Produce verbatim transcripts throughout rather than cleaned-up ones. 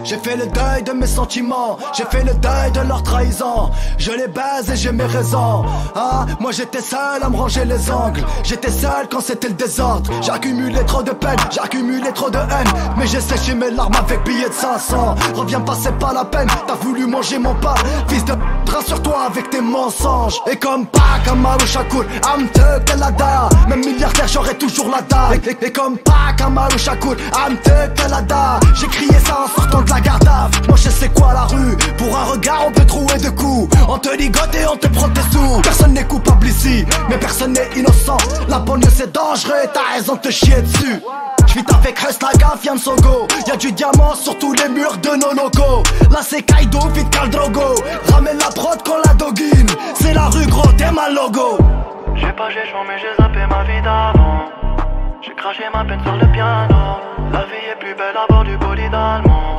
J'ai fait le deuil de mes sentiments, j'ai fait le deuil de leur trahison. Je les baise et j'ai mes raisons. Ah, moi j'étais seul à me ranger les angles. J'étais seul quand c'était le désordre. J'ai accumulé trop de peine, j'ai accumulé trop de haine. Mais j'ai séché mes larmes avec billets de cinq cents. Reviens pas, c'est pas la peine, t'as voulu manger mon pain. Fils de rassure-toi avec tes mensonges. Et comme Pac, Amaru Shakur, Amte Kalada. Même milliardaire j'aurai toujours la dalle. Et, et, et comme Pac, Amaru Shakur, Amte Kalada. J'ai crié ça en sortant de la garde à vue. Moi je sais quoi la rue. Pour un regard on peut trouver de coups. On te ligote et on te prend tes sous. Personne n'est coupable ici, mais personne n'est innocent. La banlieue c'est dangereux et t'as raison de te chier dessus. J'vite avec Rest la gaffe, Yann Sogo. Y'a du diamant sur tous les murs de nos locaux. Là c'est Kaido, vite Khal Drogo. Ramène la prod qu'on la doguine. C'est la rue gros, t'es ma logo. J'ai pas j'ai chaud mais j'ai zappé ma vie d'avant. J'ai craché ma peine sur le piano. La vie est plus belle à bord du bolide allemand.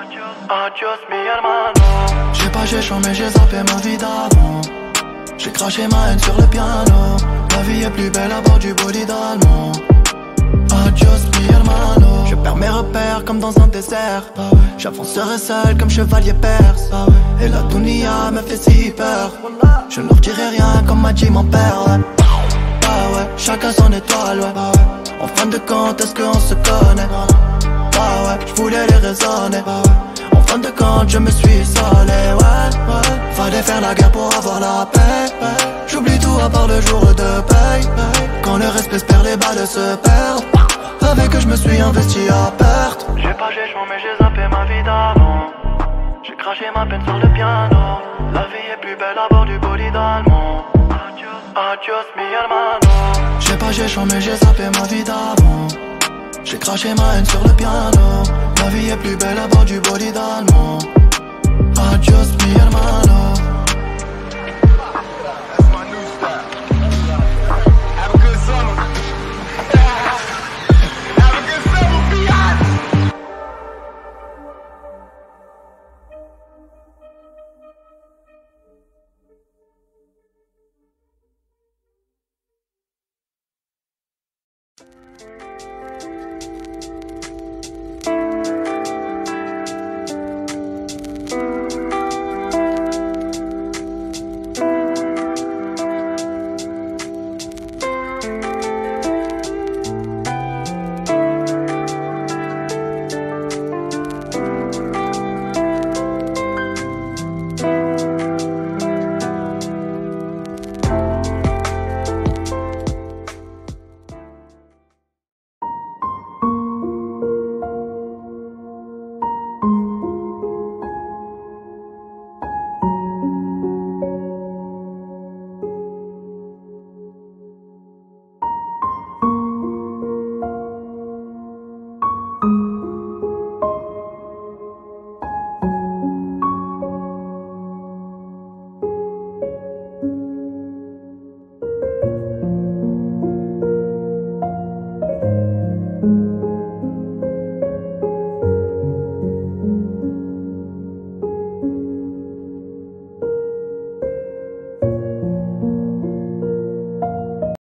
Adios mi hermano. J'ai pas j'ai chaud mais j'ai zappé ma vie d'avant. J'ai craché ma haine sur le piano. La vie est plus belle à bord du bolide allemand. Adios mi hermano. Je perds mes repères comme dans un désert. Bah ouais. J'avancerai seul comme chevalier perse. Bah ouais. Et la dunia me fait si peur. Je ne leur dirai rien comme m'a dit mon père. Ouais. Bah ouais. Chacun son étoile. Ouais. Bah ouais. En fin de compte est-ce qu'on se connaît? Bah ouais. Je voulais les raisonner. Bah ouais. En fin de compte je me suis isolé. Ouais, ouais. Fallait faire la guerre pour avoir la paix. Ouais. J'oublie tout à part le jour de paye. Ouais. Quand le respect se perd, les balles se perdent. Avec eux je me suis investi à perte. J'ai pas j'ai chaud mais j'ai zappé ma vie d'avant. J'ai craché ma peine sur le piano. La vie est plus belle à bord du bolide allemand. Adios, adios mi hermano. J'ai pas j'ai chaud mais j'ai zappé ma vie d'avant. J'ai craché ma haine sur le piano. La vie est plus belle à bord du bolide allemand. Adios mi hermano.